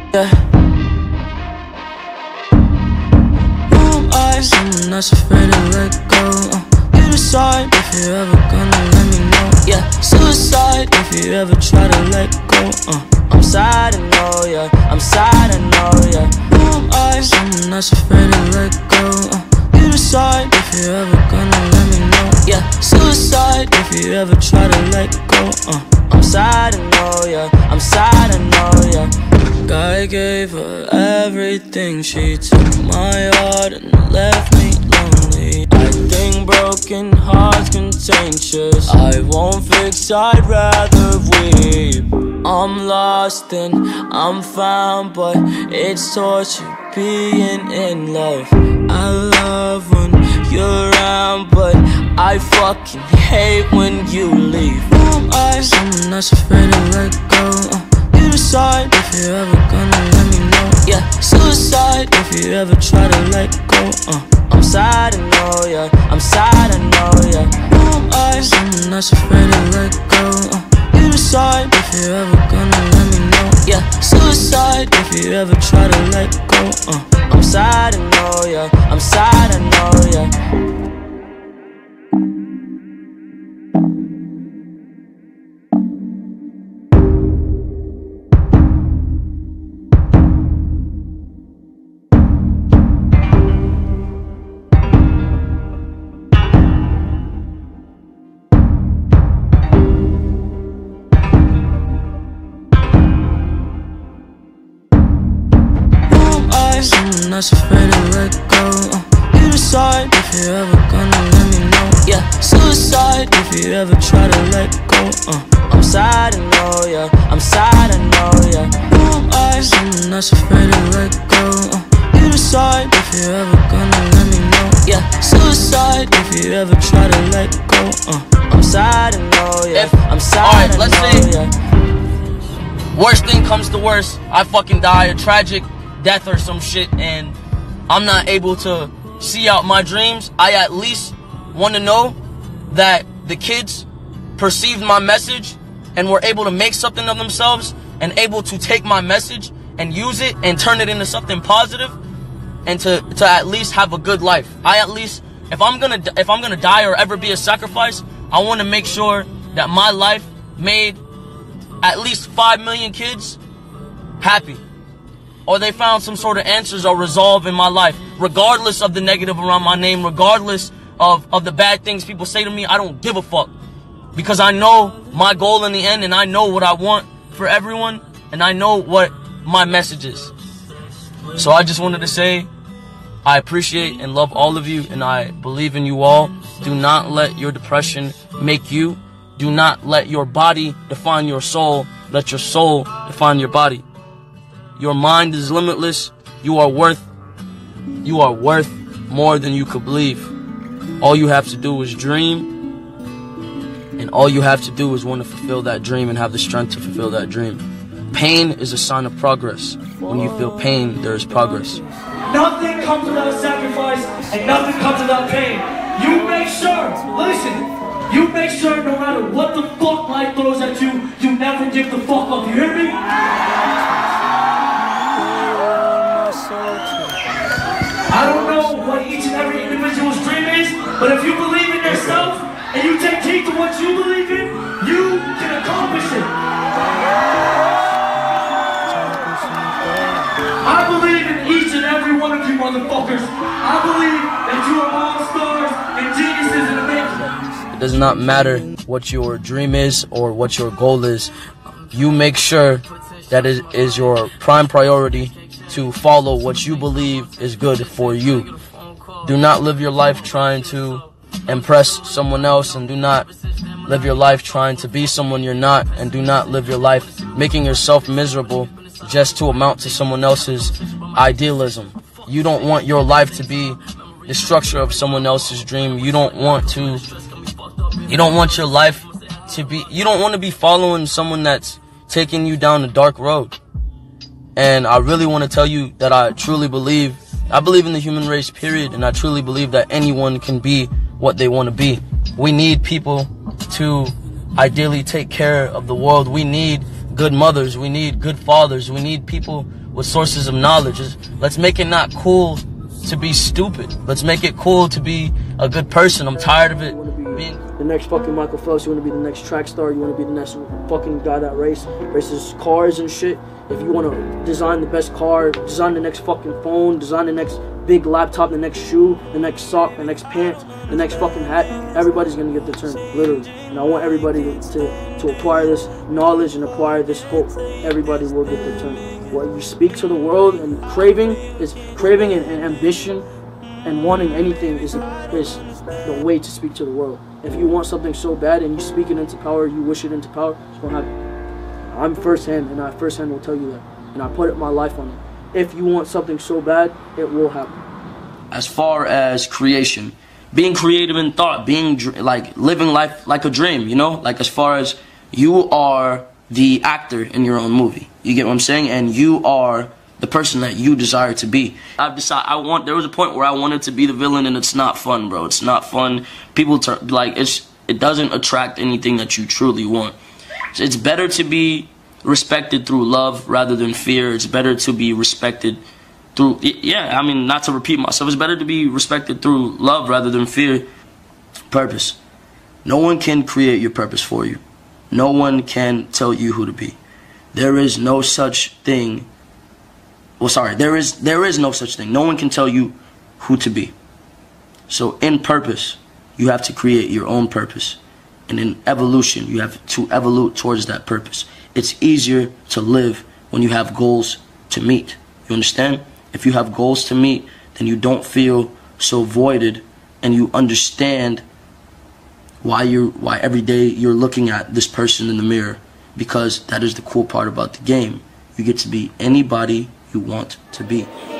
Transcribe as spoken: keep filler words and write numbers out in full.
Yeah. Who am I? Someone that's afraid to let go. uh, You decide if you're ever gonna let me know. Yeah, suicide if you ever try to let go. uh, I'm sad, I know, yeah, I'm sad, I know, yeah. Who am I? Someone that's afraid to let go. uh, You decide if you're ever gonna let me know. Yeah, suicide if you ever try to let go. uh, I'm sad, I know, yeah, I'm sad, I know, yeah. I gave her everything, she took my heart and left me lonely. I think broken hearts contagious, I won't fix, I'd rather weep. I'm lost and I'm found, but it's torture being in love. I love when you're around, but I fucking hate when you leave. Who am I? Someone that's afraid to let go. uh, You decide if you're ever gonna let me know. Yeah, suicide if you ever try to let go. uh, I'm sad, I know, yeah, I'm sad, I know, yeah. Who am I? Someone that's afraid to let go. uh, You decide if you're ever gonna let me know. Yeah, suicide if you ever try to let go. uh, I'm sad, I know, yeah, I'm sad, I know, yeah. Someone that's afraid to let go. uh, You decide if you're ever gonna let me know. Yeah, suicide if you ever try to let go. uh, I'm sad, I know, yeah, I'm sad, I know, yeah. Who am I? Someone that's afraid to let go. uh, You decide if you're ever gonna let me know. Yeah, suicide if you ever try to let go. uh, I'm sad, I know, yeah, if, I'm sad, alright, I let's know, say yeah. Worst thing comes to worst, I fucking die a tragic death or some shit, and I'm not able to see out my dreams. I at least want to know that the kids perceived my message and were able to make something of themselves and able to take my message and use it and turn it into something positive, and to to at least have a good life. I at least, if I'm gonna if I'm gonna die or ever be a sacrifice, I want to make sure that my life made at least five million kids happy, or they found some sort of answers or resolve in my life, regardless of the negative around my name, regardless of, of the bad things people say to me. I don't give a fuck, because I know my goal in the end, and I know what I want for everyone, and I know what my message is. So I just wanted to say, I appreciate and love all of you, and I believe in you all. Do not let your depression make you. Do not let your body define your soul. Let your soul define your body. Your mind is limitless. You are worth, you are worth more than you could believe. All you have to do is dream, and all you have to do is want to fulfill that dream and have the strength to fulfill that dream. Pain is a sign of progress. When you feel pain, there is progress. Nothing comes without sacrifice, and nothing comes without pain. You make sure, listen, you make sure no matter what the fuck life throws at you, you never give the fuck up. You hear me? I don't know what each and every individual's dream is, but if you believe in yourself and you take heed to what you believe in, you can accomplish it. I believe in each and every one of you motherfuckers. I believe that you are all stars and geniuses in the making. It does not matter what your dream is or what your goal is. You make sure that it is your prime priority to follow what you believe is good for you. Do not live your life trying to impress someone else, and do not live your life trying to be someone you're not, and do not live your life making yourself miserable just to amount to someone else's idealism. You don't want your life to be the structure of someone else's dream. You don't want to, you don't want your life to be, you don't want to be following someone that's taking you down a dark road. And I really want to tell you that I truly believe, I believe in the human race, period, and I truly believe that anyone can be what they want to be. We need people to ideally take care of the world. We need good mothers. We need good fathers. We need people with sources of knowledge. Let's make it not cool to be stupid. Let's make it cool to be a good person. I'm tired of it being the next fucking Michael Phelps. You want to be the next track star. You want to be the next fucking guy that race races cars and shit. If you want to design the best car, design the next fucking phone, design the next big laptop, the next shoe, the next sock, the next pants, the next fucking hat, everybody's gonna get the turn, literally. And I want everybody to, to, to acquire this knowledge and acquire this hope. Everybody will get the turn. What you speak to the world, and craving is craving and, and ambition and wanting anything is, is the way to speak to the world. If you want something so bad and you speak it into power, you wish it into power, it's gonna happen. I'm firsthand, and I firsthand will tell you that. And I put my life on it. If you want something so bad, it will happen. As far as creation, being creative in thought, being like living life like a dream, you know, like as far as you are the actor in your own movie, you get what I'm saying, and you are the person that you desire to be. I've decided I want. There was a point where I wanted to be the villain, and it's not fun, bro. It's not fun. People turn like it's. It doesn't attract anything that you truly want. So it's better to be respected through love rather than fear. It's better to be respected through, yeah, I mean, not to repeat myself, it's better to be respected through love rather than fear. Purpose. No one can create your purpose for you. No one can tell you who to be. There is no such thing. Well, sorry, there is there is no such thing. No one can tell you who to be. So in purpose, you have to create your own purpose. And in evolution, you have to evolve towards that purpose. It's easier to live when you have goals to meet. You understand? If you have goals to meet, then you don't feel so voided, and you understand why you're why every day you're looking at this person in the mirror, because that is the cool part about the game. You get to be anybody you want to be.